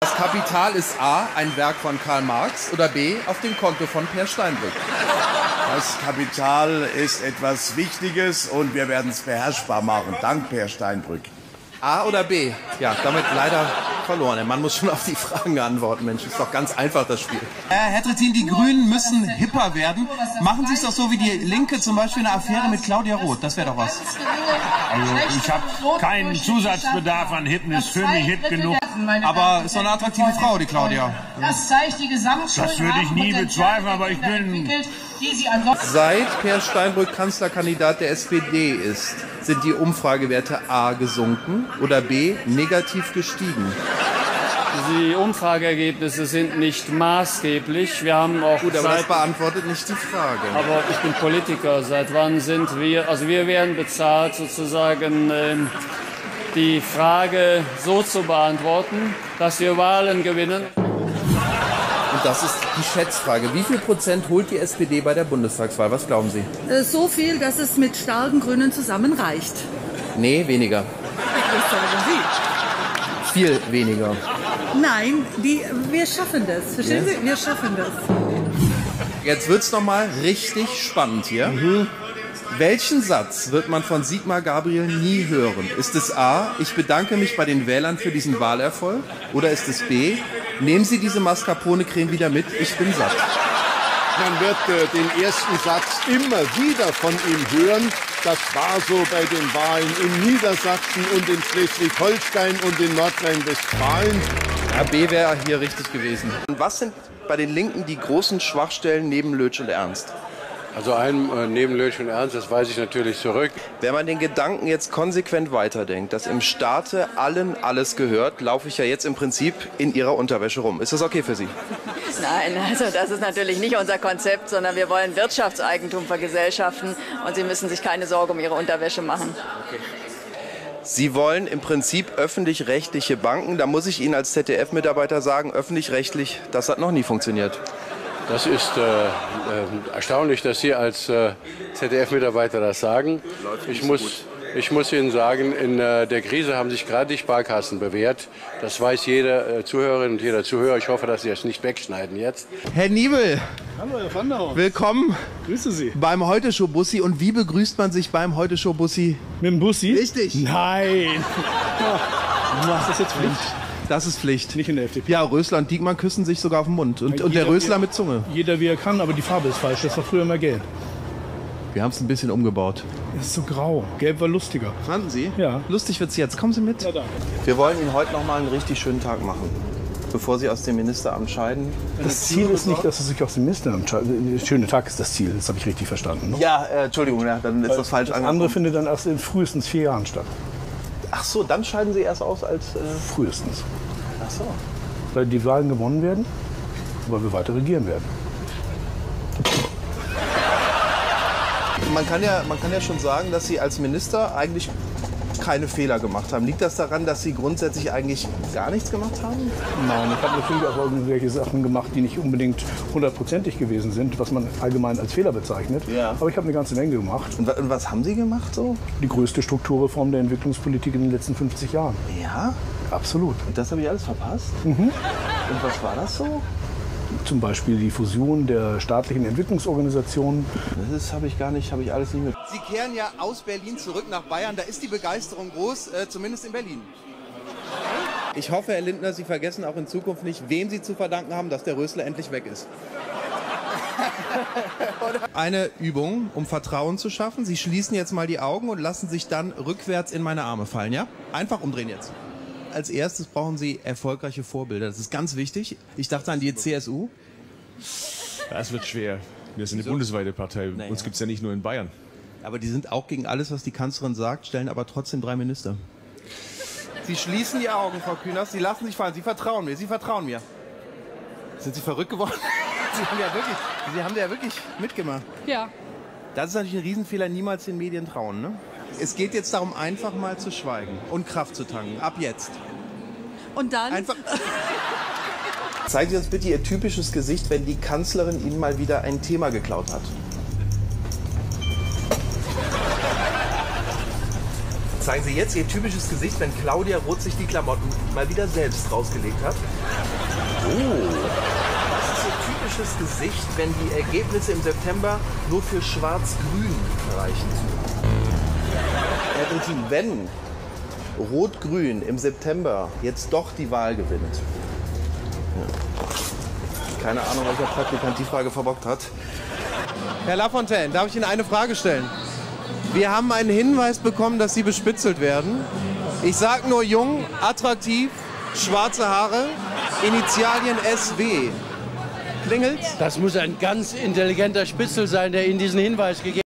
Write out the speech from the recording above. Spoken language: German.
Das Kapital ist A, ein Werk von Karl Marx oder B, auf dem Konto von Per Steinbrück. Das Kapital ist etwas Wichtiges und wir werden es beherrschbar machen, dank Per Steinbrück. A oder B? Ja, damit leider verloren. Der Mann muss schon auf die Fragen antworten, Mensch. Ist doch ganz einfach, das Spiel. Herr Trittin, die Grünen müssen hipper werden. Machen Sie es doch so wie die Linke, zum Beispiel eine Affäre mit Claudia Roth. Das wäre doch was. Also ich habe keinen Zusatzbedarf an Hipness. Für mich hip genug. Aber ist doch eine attraktive Frau, die Claudia. Das zeigt die Gesamtschuld. Das würde ich nie bezweifeln, aber ich bin... Seit Per Steinbrück Kanzlerkandidat der SPD ist, sind die Umfragewerte A gesunken oder B negativ gestiegen. Die Umfrageergebnisse sind nicht maßgeblich. Wir haben auch Gut, aber das beantwortet nicht die Frage. Aber ich bin Politiker. Seit wann sind wir? Also wir werden bezahlt, sozusagen die Frage so zu beantworten, dass wir Wahlen gewinnen. Und das ist die Schätzfrage. Wie viel Prozent holt die SPD bei der Bundestagswahl? Was glauben Sie? So viel, dass es mit starken Grünen zusammen reicht. Nee, weniger. Was sagen Sie? Viel weniger. Nein, wir schaffen das. Verstehen Sie? Wir schaffen das. Jetzt wird's noch mal richtig spannend hier. Welchen Satz wird man von Sigmar Gabriel nie hören? Ist es A, ich bedanke mich bei den Wählern für diesen Wahlerfolg? Oder ist es B, nehmen Sie diese Mascarpone-Creme wieder mit, ich bin satt? Man wird den ersten Satz immer wieder von ihm hören. Das war so bei den Wahlen in Niedersachsen und in Schleswig-Holstein und in Nordrhein-Westfalen. Ja, B wäre hier richtig gewesen. Und was sind bei den Linken die großen Schwachstellen neben Lötsch und Ernst? Also neben Lötsch und Ernst, das weise ich natürlich zurück. Wenn man den Gedanken jetzt konsequent weiterdenkt, dass im Staate allen alles gehört, laufe ich ja jetzt im Prinzip in Ihrer Unterwäsche rum. Ist das okay für Sie? Nein, also das ist natürlich nicht unser Konzept, sondern wir wollen Wirtschaftseigentum vergesellschaften und Sie müssen sich keine Sorge um Ihre Unterwäsche machen. Okay. Sie wollen im Prinzip öffentlich-rechtliche Banken. Da muss ich Ihnen als ZDF-Mitarbeiter sagen, öffentlich-rechtlich, das hat noch nie funktioniert. Das ist erstaunlich, dass Sie als ZDF-Mitarbeiter das sagen. Ich muss Ihnen sagen, in der Krise haben sich gerade die Sparkassen bewährt. Das weiß jede Zuhörerin und jeder Zuhörer. Ich hoffe, dass Sie es nicht wegschneiden jetzt. Herr Niebel, hallo Herr Vanderhoff. Willkommen. Grüße Sie. Beim Heute-Show-Bussi. Und wie begrüßt man sich beim Heute-Show-Bussi? Mit dem Bussi? Richtig. Nein. Ist das jetzt Pflicht? Das ist Pflicht. Nicht in der FDP. Ja, Rösler und Diekmann küssen sich sogar auf den Mund. Und der Rösler mit Zunge. Jeder wie er kann, aber die Farbe ist falsch. Das war früher immer gelb. Wir haben es ein bisschen umgebaut. Das ist so grau. Gelb war lustiger. Fanden Sie? Ja. Lustig wird's jetzt. Kommen Sie mit. Ja, danke. Wir wollen Ihnen heute noch mal einen richtig schönen Tag machen, bevor Sie aus dem Ministeramt scheiden. Das Ziel ist nicht, dass Sie sich aus dem Ministeramt scheiden. Schöner Tag ist das Ziel. Das habe ich richtig verstanden. Ne? Ja, Entschuldigung, ja, dann ist das falsch angekommen. Das andere findet dann erst in frühestens 4 Jahren statt. Ach so, dann scheiden Sie erst aus als... Frühestens. Ach so. Weil die Wahlen gewonnen werden, weil wir weiter regieren werden. Man kann ja schon sagen, dass Sie als Minister eigentlich keine Fehler gemacht haben. Liegt das daran, dass Sie grundsätzlich eigentlich gar nichts gemacht haben? Nein, ich habe natürlich auch irgendwelche Sachen gemacht, die nicht unbedingt 100%ig gewesen sind, was man allgemein als Fehler bezeichnet. Ja. Aber ich habe eine ganze Menge gemacht. Und was haben Sie gemacht so? Die größte Strukturreform der Entwicklungspolitik in den letzten 50 Jahren. Ja? Absolut. Und das habe ich alles verpasst? Mhm. Und was war das so? Zum Beispiel die Fusion der staatlichen Entwicklungsorganisationen. Das habe ich alles nicht mit. Sie kehren ja aus Berlin zurück nach Bayern. Da ist die Begeisterung groß, zumindest in Berlin. Ich hoffe, Herr Lindner, Sie vergessen auch in Zukunft nicht, wem Sie zu verdanken haben, dass der Rösler endlich weg ist. Eine Übung, um Vertrauen zu schaffen. Sie schließen jetzt mal die Augen und lassen sich dann rückwärts in meine Arme fallen, ja? Einfach umdrehen jetzt. Als erstes brauchen Sie erfolgreiche Vorbilder. Das ist ganz wichtig. Ich dachte an die CSU. Das wird schwer. Wir sind eine bundesweite Partei. Naja. Uns gibt es ja nicht nur in Bayern. Aber die sind auch gegen alles, was die Kanzlerin sagt, stellen aber trotzdem 3 Minister. Sie schließen die Augen, Frau Kühners. Sie lassen sich fallen. Sie vertrauen mir. Sie vertrauen mir. Sind Sie verrückt geworden? Sie haben ja wirklich mitgemacht. Ja. Das ist natürlich ein Riesenfehler. Niemals den Medien trauen, ne? Es geht jetzt darum, einfach mal zu schweigen und Kraft zu tanken. Ab jetzt. Und dann? Einfach. Zeigen Sie uns bitte Ihr typisches Gesicht, wenn die Kanzlerin Ihnen mal wieder ein Thema geklaut hat. Zeigen Sie jetzt Ihr typisches Gesicht, wenn Claudia Roth sich die Klamotten mal wieder selbst rausgelegt hat. Oh. Das ist Ihr typisches Gesicht, wenn die Ergebnisse im September nur für Schwarz-Grün reichen. Herr Trittin, wenn Rot-Grün im September jetzt doch die Wahl gewinnt. Ja. Keine Ahnung, welcher Praktikant die Frage verbockt hat. Herr Lafontaine, darf ich Ihnen eine Frage stellen? Wir haben einen Hinweis bekommen, dass Sie bespitzelt werden. Ich sage nur jung, attraktiv, schwarze Haare, Initialien SW. Klingelt? Das muss ein ganz intelligenter Spitzel sein, der Ihnen diesen Hinweis gegeben hat.